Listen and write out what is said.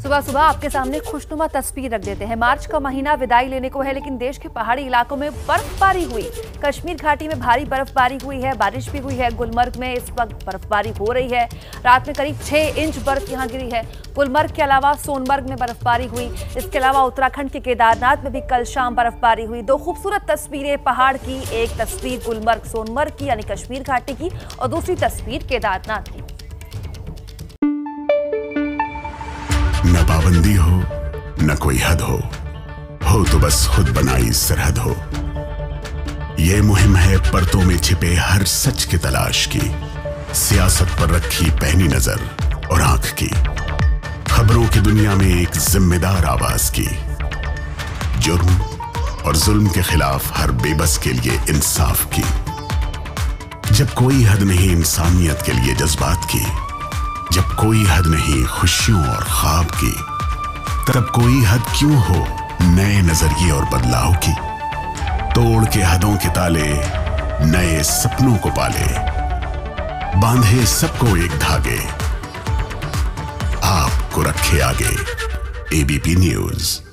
सुबह सुबह आपके सामने खुशनुमा तस्वीर रख देते हैं। मार्च का महीना विदाई लेने को है, लेकिन देश के पहाड़ी इलाकों में बर्फबारी हुई। कश्मीर घाटी में भारी बर्फबारी हुई है, बारिश भी हुई है। गुलमर्ग में इस वक्त बर्फबारी हो रही है। रात में करीब 6 इंच बर्फ यहां गिरी है। गुलमर्ग के अलावा सोनमर्ग में बर्फबारी हुई। इसके अलावा उत्तराखंड के केदारनाथ में भी कल शाम बर्फबारी हुई। 2 खूबसूरत तस्वीरें पहाड़ की, एक तस्वीर गुलमर्ग सोनमर्ग की यानी कश्मीर घाटी की और दूसरी तस्वीर केदारनाथ की। न पाबंदी हो न कोई हद हो तो बस खुद बनाई सरहद हो। ये मुहिम है परतों में छिपे हर सच की तलाश की, सियासत पर रखी पैनी नजर और आंख की, खबरों की दुनिया में एक जिम्मेदार आवाज की, जुर्म और जुल्म के खिलाफ हर बेबस के लिए इंसाफ की। जब कोई हद नहीं इंसानियत के लिए जज्बात की, जब कोई हद नहीं खुशियों और ख्वाब की, तब कोई हद क्यों हो नए नजरिए और बदलाव की। तोड़ के हदों के ताले नए सपनों को पाले, बांधे सबको एक धागे, आपको रखे आगे। ABP news.